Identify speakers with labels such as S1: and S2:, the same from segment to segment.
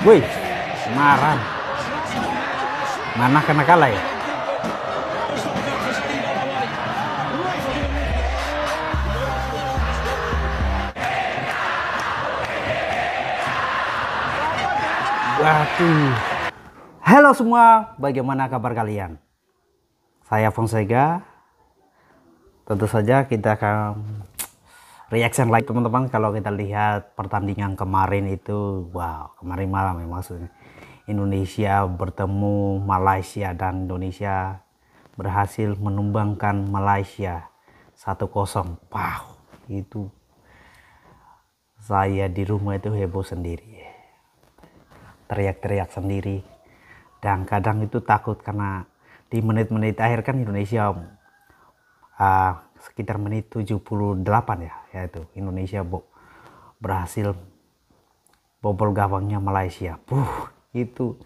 S1: Wih, marah. Mana kena kalah ya? Waduh. Halo semua, bagaimana kabar kalian? Saya Fonseca. Tentu saja kita akan reaction lagi teman-teman. Kalau kita lihat pertandingan kemarin itu, wow, kemarin malam ya maksudnya. Indonesia bertemu Malaysia dan Indonesia berhasil menumbangkan Malaysia 1-0. Wow, itu saya di rumah itu heboh sendiri, teriak-teriak sendiri, dan kadang itu takut karena di menit-menit akhir kan Indonesia sekitar menit 78 ya, yaitu Indonesia berhasil bobol gawangnya Malaysia. Itu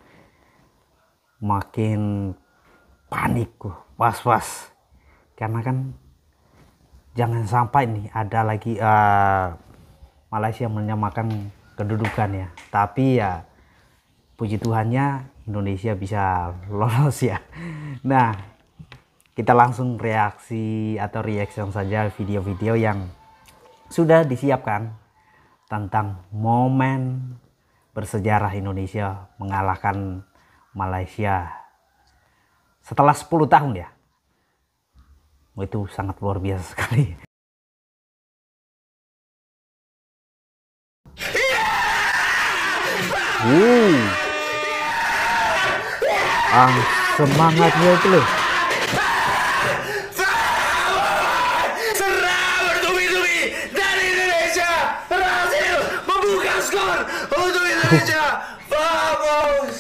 S1: makin panik, was-was, karena kan jangan sampai nih ada lagi Malaysia menyamakan kedudukan ya, tapi ya puji Tuhannya Indonesia bisa lolos ya. Nah, kita langsung reaksi atau reaction saja video-video yang sudah disiapkan tentang momen bersejarah Indonesia mengalahkan Malaysia setelah 10 tahun ya. Itu sangat luar biasa sekali. Semangatnya itu loh.
S2: Serang bertubi-tubi dari Indonesia berhasil membuka skor untuk Indonesia. Vamos!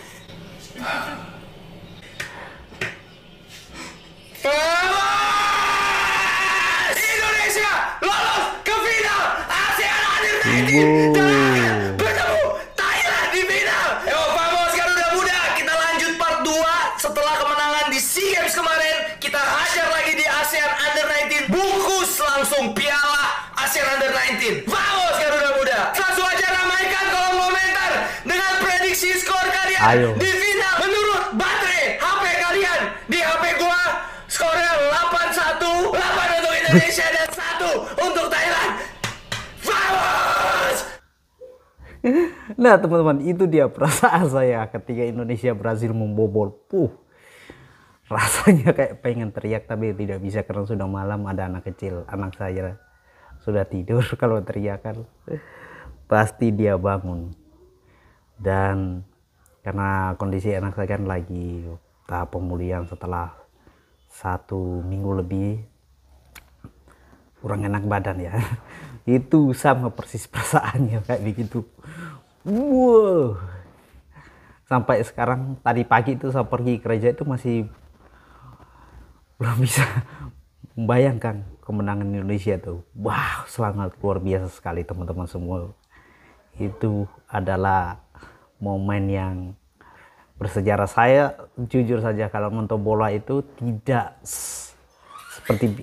S2: Vamos! Indonesia lolos ke final ASEAN Under 19 dan bertemu Thailand di final. Yo, vamos Garuda Muda. Kita lanjut part 2 setelah kemenangan di SEA Games kemarin. Kita hajar lagi di ASEAN Under 19. Bungkus langsung piala ASEAN Under 19. Vamos Garuda Muda. Langsung aja ramaikan kolom komentar dengan prediksi skor kalian.
S1: Ayo.
S2: Di final menurut baterai HP kalian. Di HP gua skornya 8-1, 8 untuk Indonesia dan 1 untuk Thailand. Vamos!
S1: Nah teman-teman, itu dia perasaan saya ketika Indonesia berhasil membobol. Rasanya kayak pengen teriak tapi tidak bisa karena sudah malam, ada anak kecil. Anak saya sudah tidur, kalau teriakan pasti dia bangun. Dan karena kondisi anak saya kan lagi tahap pemulihan setelah 1 minggu lebih, kurang enak badan ya. Itu sama persis perasaannya kayak begitu. Wow. Sampai sekarang, tadi pagi itu saya pergi gereja itu masih belum bisa membayangkan kemenangan Indonesia tuh. Wow, sangat luar biasa sekali teman-teman semua. Itu adalah momen yang bersejarah. Saya jujur saja kalau nonton bola itu tidak seperti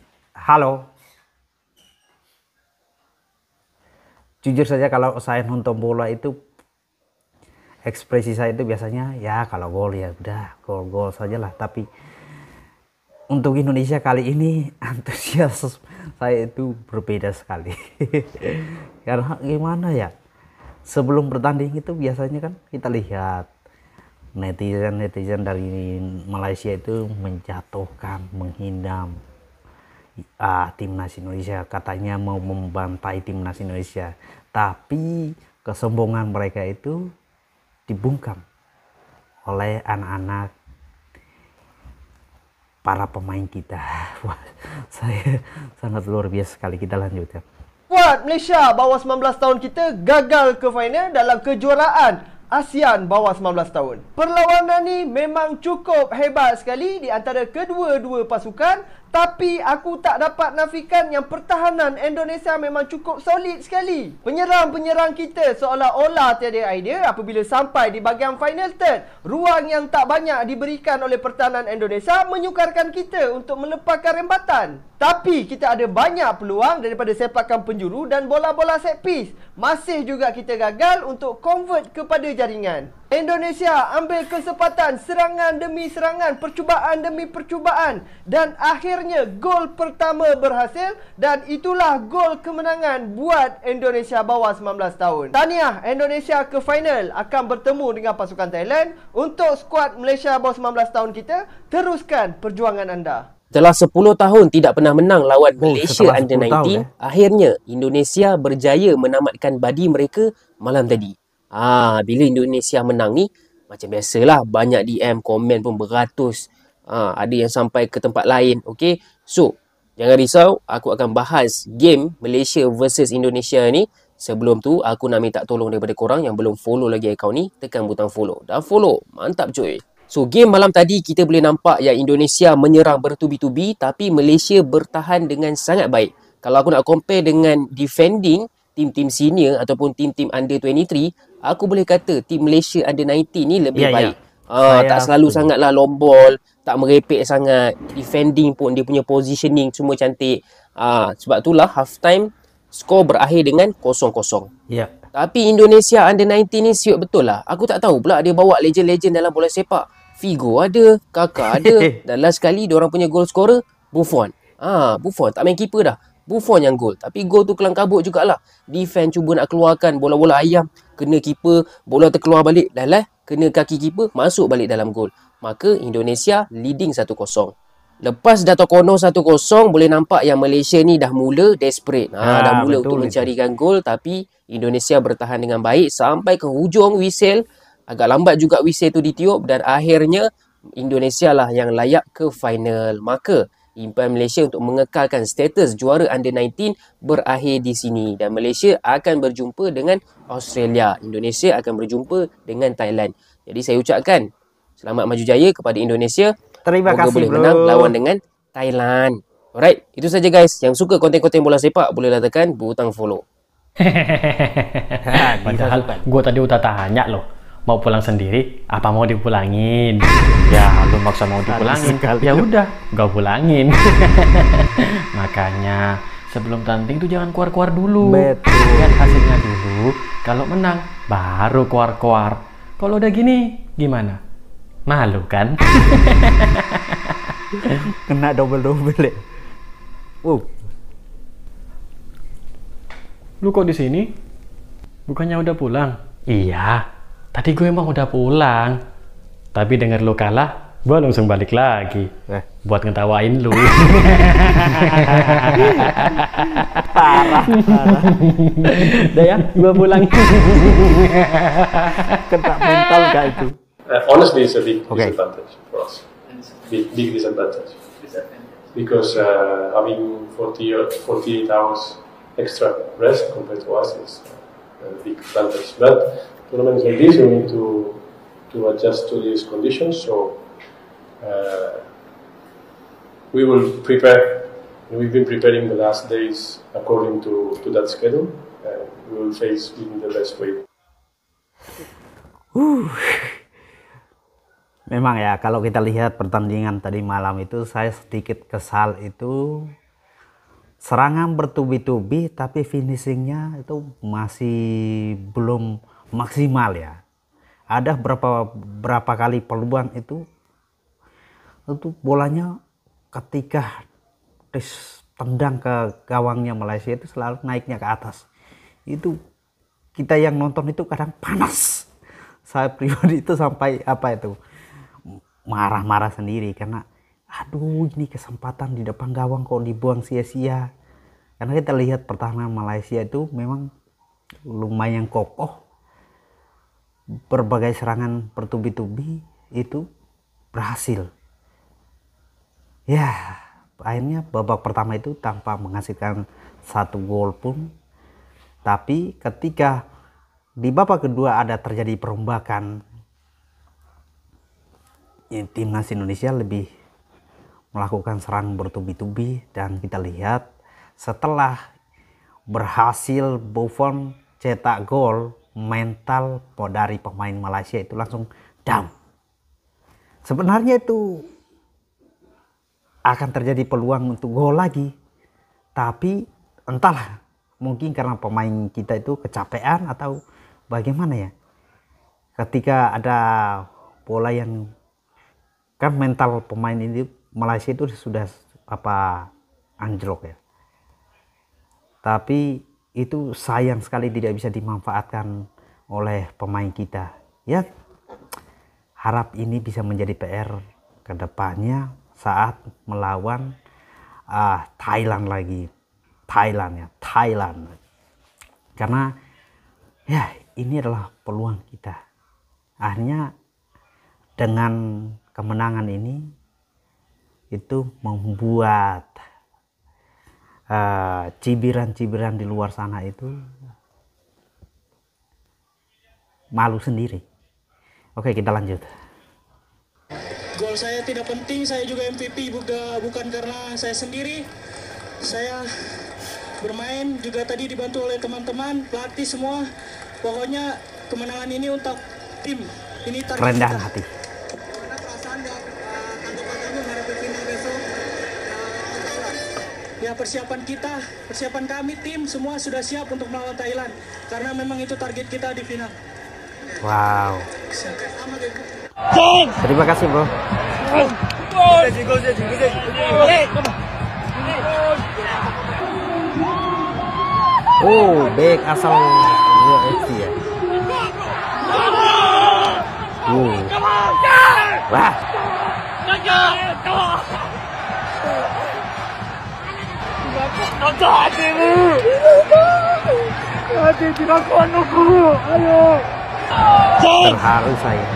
S1: jujur saja kalau saya nonton bola itu ekspresi saya itu biasanya ya kalau gol ya udah gol sajalah, tapi untuk Indonesia kali ini antusias saya itu berbeda sekali. Karena gimana ya, sebelum bertanding itu biasanya kan kita lihat netizen dari Malaysia itu menjatuhkan, menghina timnas Indonesia, katanya mau membantai timnas Indonesia, tapi kesombongan mereka itu dibungkam oleh anak-anak para pemain kita. Wah, saya sangat luar biasa sekali. Kita lanjutkan.
S3: Skuad Malaysia bawah 19 tahun kita gagal ke final dalam kejuaraan ASEAN bawah 19 tahun. Perlawanan ni memang cukup hebat sekali di antara kedua-dua pasukan, Tapi aku tak dapat nafikan yang pertahanan Indonesia memang cukup solid sekali. Penyerang-penyerang kita seolah-olah tiada idea apabila sampai di bahagian final third. Ruang yang tak banyak diberikan oleh pertahanan Indonesia menyukarkan kita untuk melepaskan rembatan. Tapi kita ada banyak peluang daripada sepakan penjuru dan bola-bola set piece. Masih juga kita gagal untuk convert kepada jaringan. Indonesia ambil kesempatan serangan demi serangan, percubaan demi percubaan, dan akhirnya gol pertama berhasil, dan itulah gol kemenangan buat Indonesia bawah 19 tahun. Tahniah, Indonesia ke final akan bertemu dengan pasukan Thailand. Untuk skuad Malaysia bawah 19 tahun kita, teruskan perjuangan anda.
S4: Setelah 10 tahun tidak pernah menang lawan Malaysia
S1: setelah
S4: Under
S1: 10 tahun,
S4: 19, akhirnya Indonesia berjaya menamatkan badi mereka malam tadi. Bila Indonesia menang ni, macam biasalah, banyak DM, komen pun beratus. Ada yang sampai ke tempat lain. Okay, so jangan risau, aku akan bahas game Malaysia versus Indonesia ni. Sebelum tu, aku nak minta tolong daripada korang yang belum follow lagi akaun ni, tekan butang follow. Dah follow, mantap cuy. So, game malam tadi kita boleh nampak yang Indonesia menyerang bertubi-tubi tapi Malaysia bertahan dengan sangat baik. Kalau aku nak compare dengan defending tim-tim senior ataupun tim-tim under 23, aku boleh kata tim Malaysia under 19 ni lebih baik. Tak selalu sangatlah long ball, tak merepek sangat. Defending pun dia punya positioning semua cantik. Sebab itulah half time skor berakhir dengan 0-0.
S1: Ya.
S4: Tapi Indonesia under 19 ni siut betul lah. Aku tak tahu pula dia bawa legend-legend dalam bola sepak. Figo ada, Kakak ada. Dan last kali diorang punya goal scorer Buffon. Buffon tak main keeper dah. Buffon yang gol. Tapi gol tu kelang kabut jugalah. Defense cuba nak keluarkan bola-bola ayam. Kena keeper, bola terkeluar balik. Kena kaki keeper, masuk balik dalam gol. Maka Indonesia leading 1-0. Lepas dah terkono 1-0, boleh nampak yang Malaysia ni dah mula desperate. Dah mula untuk mencarikan gol. Tapi Indonesia bertahan dengan baik sampai ke hujung whistle. Agak lambat juga whistle tu ditiup dan akhirnya Indonesia lah yang layak ke final. Maka impian Malaysia untuk mengekalkan status juara under 19 berakhir di sini. Dan Malaysia akan berjumpa dengan Australia. Indonesia akan berjumpa dengan Thailand. Jadi saya ucapkan selamat maju jaya kepada Indonesia.
S1: Terima
S4: Moga
S1: kasih
S4: boleh
S1: bro.
S4: menang lawan dengan Thailand. Alright, itu saja guys. Yang suka konten-konten bola sepak bolehlah tekan butang follow.
S5: Padahal gue tadi udah tanya loh, mau pulang sendiri apa mau dipulangin? Ya lu maksa mau dipulangin, ya udah gak pulangin. Makanya sebelum tanding tuh jangan keluar-keluar dulu.
S1: Betul.
S5: Lihat hasilnya dulu. Kalau menang baru keluar-keluar. Kalau udah gini gimana? Malu kan?
S1: Kena double-double ya.
S5: Lu kok di sini? Bukannya udah pulang? Iya, tadi gue emang udah pulang. Tapi denger lu kalah, gue langsung balik lagi. Buat ngetawain lu.
S1: Parah.
S5: Udah ya, gue pulang.
S1: Kena mental gak itu?
S2: Honestly, it's a big disadvantage for us. Big disadvantage. Because having 48 hours extra rest compared to us is a big advantage. But tournaments like this, we need to adjust to these conditions. So we will prepare. We've been preparing the last days according to that schedule. We will face in the best way.
S1: Memang ya, kalau kita lihat pertandingan tadi malam itu, saya sedikit kesal itu serangan bertubi-tubi tapi finishingnya itu masih belum maksimal ya. Ada berapa kali peluang itu bolanya ketika tendang ke gawangnya Malaysia itu selalu naiknya ke atas. Itu kita yang nonton itu kadang panas. Saya pribadi itu sampai marah-marah sendiri karena aduh, ini kesempatan di depan gawang kok dibuang sia-sia. Karena kita lihat pertahanan Malaysia itu memang lumayan kokoh. Berbagai serangan bertubi-tubi itu berhasil. Ya, akhirnya babak pertama itu tanpa menghasilkan satu gol pun. Tapi ketika di babak kedua ada terjadi perombakan, timnas Indonesia lebih melakukan serang bertubi-tubi, dan kita lihat setelah berhasil Buffon cetak gol, mental dari pemain Malaysia itu langsung down. Sebenarnya itu akan terjadi peluang untuk gol lagi, tapi entahlah, mungkin karena pemain kita itu kecapean atau bagaimana ya, ketika ada bola yang kan mental pemain ini Malaysia itu sudah anjlok ya, tapi itu sayang sekali tidak bisa dimanfaatkan oleh pemain kita ya. Harap ini bisa menjadi PR ke depannya saat melawan Thailand lagi. Thailand. Karena ya ini adalah peluang kita. Akhirnya dengan kemenangan ini itu membuat cibiran-cibiran di luar sana itu malu sendiri. Oke, kita lanjut.
S6: Gol saya tidak penting, saya juga MVP bukan karena saya sendiri. Saya bermain juga tadi dibantu oleh teman-teman, pelatih semua. Pokoknya kemenangan ini untuk tim. Ini target
S1: Kerendahan
S6: kita.
S1: hati.
S6: Karena perasaan dan tanggapan menghadapi final besok. Ya, persiapan kami tim semua sudah siap untuk melawan Thailand. Karena memang itu target kita di final.
S1: Wow. Terima kasih bro. Oh, back asal UFC ya. Wah. Terharu saya.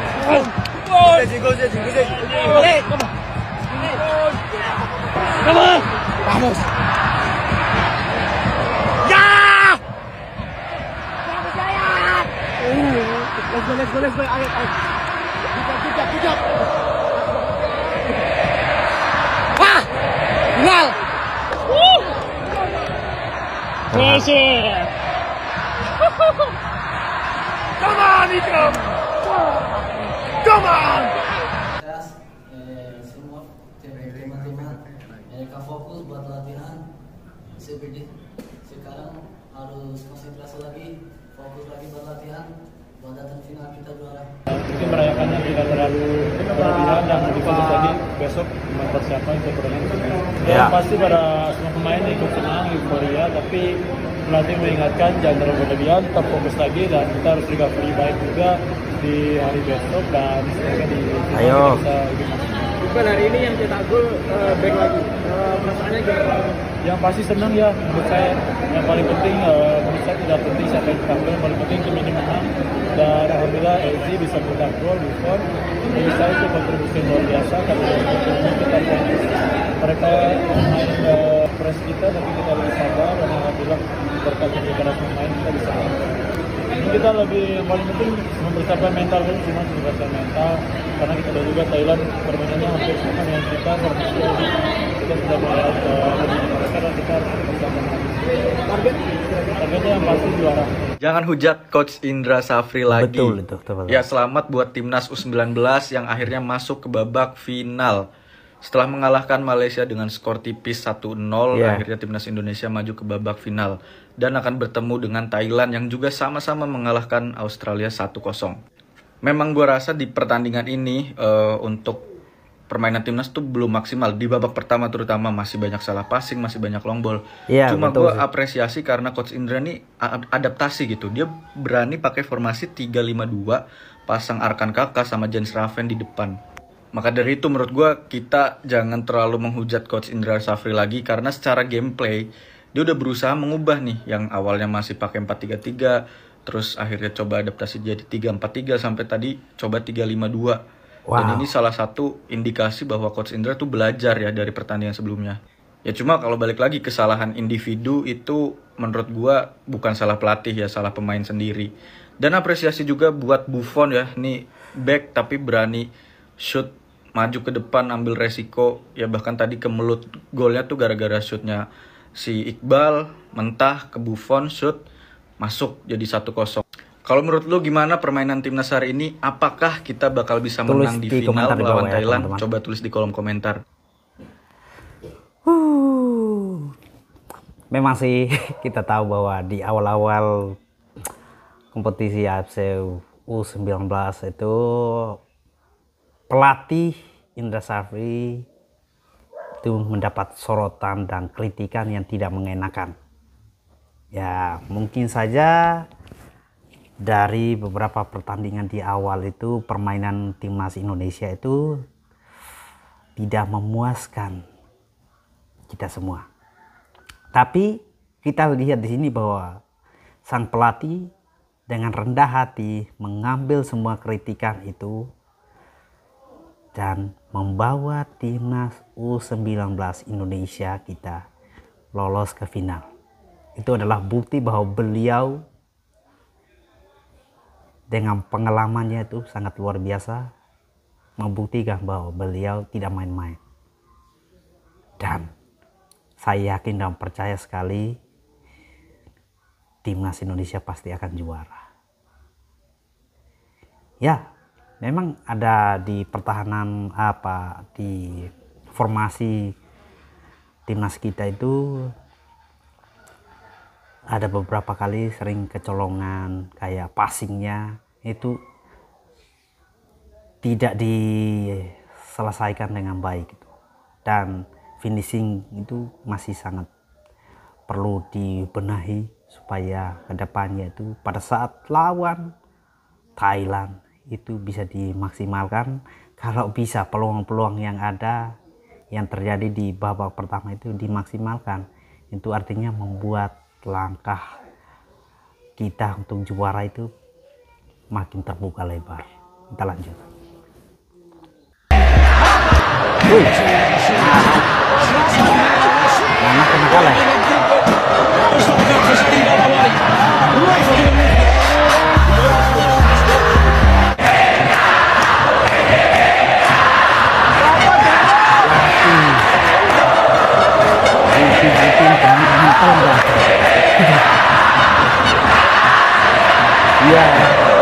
S7: Semua teman-teman mereka fokus buat latihan. Seperti sekarang harus konsentrasi lagi, fokus lagi buat latihan buat datang final kita juara.
S5: Mungkin merayakannya tidak terlalu berlebihan dan lebih fokus lagi besok mempersiapkan untuk pertandingan.
S1: Ya.
S5: Pasti para semua pemain ikut senang, euforia, tapi pelatih mengingatkan jangan terlalu berlebihan, tetap fokus lagi dan kita harus recovery baik juga di hari besok dan semoga di
S1: Ayo.
S5: bisa lebih maksimal.
S8: Bukan hari ini yang cetak gol back lagi. Perasaannya gimana?
S5: Yang pasti senang ya menurut saya. Yang paling penting menurut saya tidak penting siapa yang cetak gol, yang paling penting tim ini menang. Dan alhamdulillah LG bisa mencetak gol Buffon. Jadi saya itu kontribusi luar biasa karena kita fokus. Mereka main press kita tapi kita lebih sabar dan alhamdulillah berkat kerja keras pemain kita bisa menang. Ini kita lebih yang paling penting mempersiapkan mental dulu, cuma mempersiapkan mental karena kita tahu juga Thailand permainannya hampir sama dengan kita karena kita sudah melihat mereka dan kita harus mempersiapkan targetnya yang pasti juara.
S9: Jangan hujat Coach Indra Safri lagi.
S1: Betul itu.
S9: Ya, selamat buat timnas U19 yang akhirnya masuk ke babak final. Setelah mengalahkan Malaysia dengan skor tipis 1-0, akhirnya timnas Indonesia maju ke babak final dan akan bertemu dengan Thailand yang juga sama-sama mengalahkan Australia 1-0. Memang gue rasa di pertandingan ini untuk permainan timnas tuh belum maksimal. Di babak pertama terutama masih banyak salah passing, masih banyak long ball. Cuma gue apresiasi karena Coach Indra ini adaptasi gitu. Dia berani pakai formasi 3-5-2, pasang Arkan Kakak sama Jens Raven di depan. Maka dari itu menurut gue kita jangan terlalu menghujat Coach Indra Safri lagi karena secara gameplay dia udah berusaha mengubah nih yang awalnya masih pakai 4-3-3 terus akhirnya coba adaptasi jadi 3-4-3 sampai tadi coba 3-5-2. Dan ini salah satu indikasi bahwa Coach Indra tuh belajar ya dari pertandingan sebelumnya. Ya cuma kalau balik lagi kesalahan individu itu menurut gue bukan salah pelatih ya, salah pemain sendiri. Dan apresiasi juga buat Buffon ya, nih back tapi berani shoot maju ke depan, ambil resiko. Ya bahkan tadi kemelut golnya tuh gara-gara shootnya si Iqbal, mentah ke Buffon, shoot, masuk jadi 1-0. Kalau menurut lu gimana permainan timnas hari ini? Apakah kita bakal bisa menang di final melawan Thailand? Teman-teman. Coba tulis di kolom komentar.
S1: Memang sih kita tahu bahwa di awal-awal kompetisi AFC U19 itu pelatih Indra Safri itu mendapat sorotan dan kritikan yang tidak mengenakan. Ya mungkin saja dari beberapa pertandingan di awal itu permainan timnas Indonesia itu tidak memuaskan kita semua. Tapi kita lihat di sini bahwa sang pelatih dengan rendah hati mengambil semua kritikan itu dan membawa timnas U19 Indonesia kita lolos ke final. Itu adalah bukti bahwa beliau dengan pengalamannya itu sangat luar biasa, membuktikan bahwa beliau tidak main-main. Dan saya yakin dan percaya sekali timnas Indonesia pasti akan juara. Ya, memang ada di pertahanan di formasi timnas kita itu ada beberapa kali sering kecolongan, kayak passingnya itu tidak diselesaikan dengan baik gitu. Dan finishing itu masih sangat perlu dibenahi supaya kedepannya itu pada saat lawan Thailand itu bisa dimaksimalkan. Kalau bisa peluang-peluang yang ada yang terjadi di babak pertama itu dimaksimalkan, itu artinya membuat langkah kita untuk juara itu makin terbuka lebar. Kita lanjut. Anak kena kalah. Iya.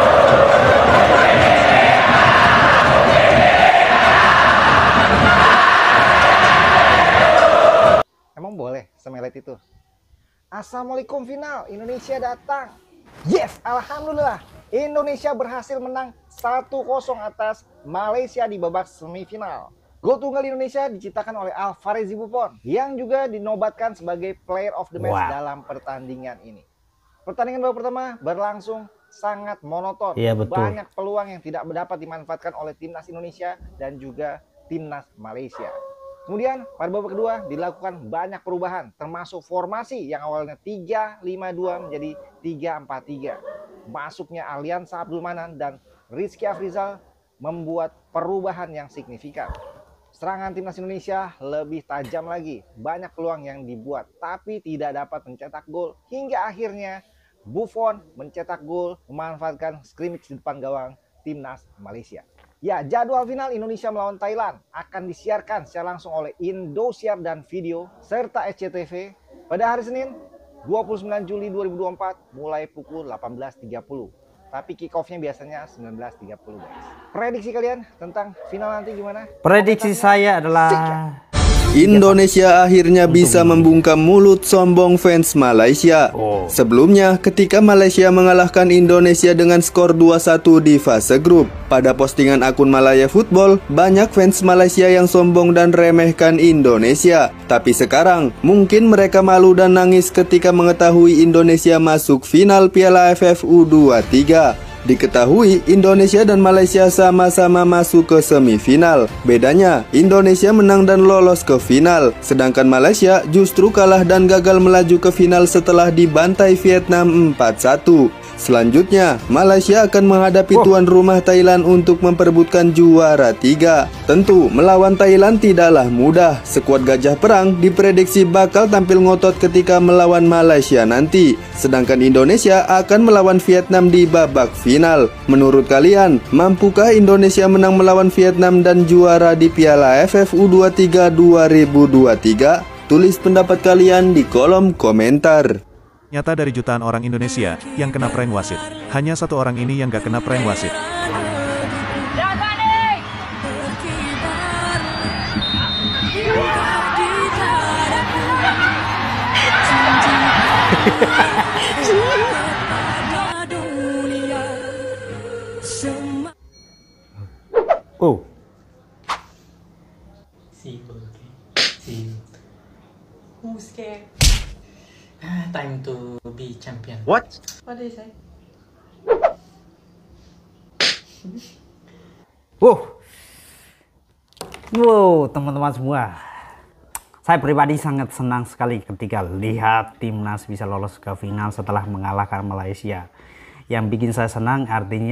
S3: Emang boleh semelet itu? Assalamualaikum final, Indonesia datang. Yes, alhamdulillah. Indonesia berhasil menang 1-0 atas Malaysia di babak semifinal. Gol tunggal Indonesia diciptakan oleh Alvarez Buffon yang juga dinobatkan sebagai player of the match dalam pertandingan ini. Pertandingan babak pertama berlangsung sangat monoton.
S1: Iya, betul.
S3: Banyak peluang yang tidak dapat dimanfaatkan oleh timnas Indonesia dan juga timnas Malaysia. Kemudian pada babak kedua dilakukan banyak perubahan, termasuk formasi yang awalnya 3-5-2 menjadi 3-4-3. Masuknya Aliansa Abdul Manan dan Rizky Afrizal membuat perubahan yang signifikan. Serangan timnas Indonesia lebih tajam lagi, banyak peluang yang dibuat tapi tidak dapat mencetak gol, hingga akhirnya Buffon mencetak gol memanfaatkan scrimmage di depan gawang timnas Malaysia. Ya, jadwal final Indonesia melawan Thailand akan disiarkan secara langsung oleh Indosiar dan Video serta SCTV pada hari Senin 29 Juli 2024 mulai pukul 18.30. Tapi kick off-nya biasanya 19.30 guys. Prediksi kalian tentang final nanti gimana?
S1: Prediksi saya adalah
S10: Indonesia akhirnya bisa membungkam mulut sombong fans Malaysia. Sebelumnya, ketika Malaysia mengalahkan Indonesia dengan skor 2-1 di fase grup, pada postingan akun Malaya Football, banyak fans Malaysia yang sombong dan remehkan Indonesia. Tapi sekarang, mungkin mereka malu dan nangis ketika mengetahui Indonesia masuk final Piala AFF U23. Diketahui Indonesia dan Malaysia sama-sama masuk ke semifinal. Bedanya, Indonesia menang dan lolos ke final, sedangkan Malaysia justru kalah dan gagal melaju ke final setelah dibantai Vietnam 4-1. Selanjutnya, Malaysia akan menghadapi tuan rumah Thailand untuk memperebutkan juara 3. Tentu, melawan Thailand tidaklah mudah. Skuad Gajah Perang diprediksi bakal tampil ngotot ketika melawan Malaysia nanti. Sedangkan Indonesia akan melawan Vietnam di babak final. Menurut kalian, mampukah Indonesia menang melawan Vietnam dan juara di Piala AFF U23 2023? Tulis pendapat kalian di kolom komentar.
S11: Nyata dari jutaan orang Indonesia yang kena prank wasit, hanya satu orang ini yang gak kena prank wasit.
S1: Oh.
S12: Who's scared? Time to be champion.
S1: What?
S12: What did you say?
S1: Wow, teman-teman semua. Saya pribadi sangat senang sekali ketika lihat timnas bisa lolos ke final setelah mengalahkan Malaysia. Yang bikin saya senang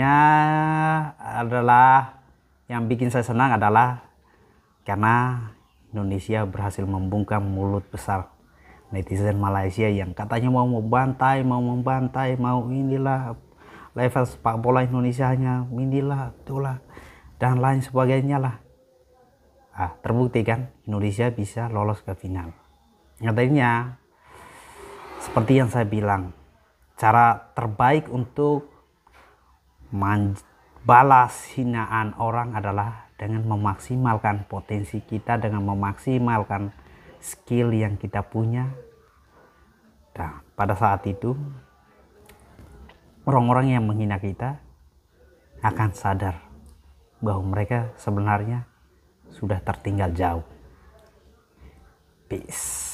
S1: adalah karena Indonesia berhasil membungkam mulut besar netizen Malaysia yang katanya mau membantai, mau inilah level sepak bola Indonesia hanya inilah, itulah dan lain sebagainya lah. Terbukti kan Indonesia bisa lolos ke final. Katanya seperti yang saya bilang, cara terbaik untuk balas hinaan orang adalah dengan memaksimalkan potensi kita, dengan memaksimalkan skill yang kita punya. Nah, pada saat itu orang-orang yang menghina kita akan sadar bahwa mereka sebenarnya sudah tertinggal jauh. Peace.